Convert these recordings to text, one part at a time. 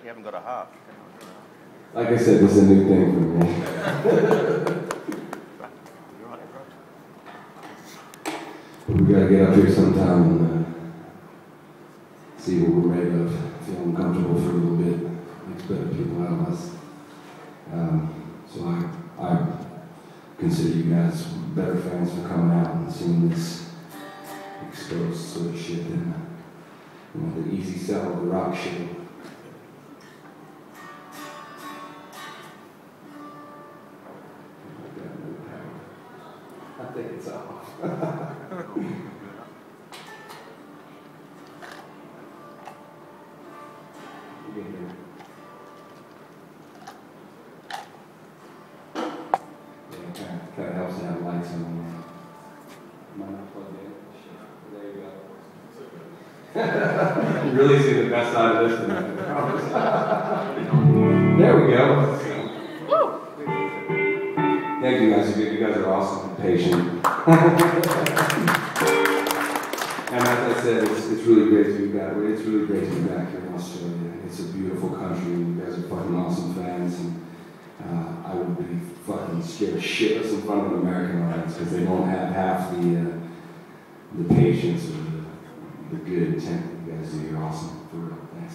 you haven't got a half. Like I said, this is a new thing for me. But we gotta get up here sometime and see what we're made of. Feel uncomfortable for a little bit. Makes better people out of us. So I consider you guys better fans for coming out and seeing this exposed sort of shit than the easy sell of the rock show. I think it's off. You can hear it. Kind of helps to have lights on. Am I not plugged in? There you go. You really see the best side of this tonight. There we go. Thank you guys. You guys are awesome and patient. And as I said, it's really great to be back. It's really great to be back here in Australia. It's a beautiful country. You guys are fucking awesome fans. And I would be fucking scared shitless in front of an American audience because they won't have half the patience or the good intent that you guys do. You're awesome. For real. Thanks.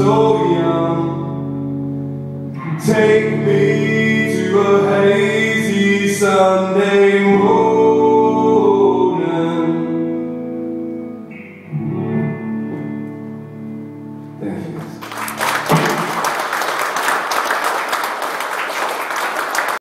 so young. Take me to a hazy Sunday morning.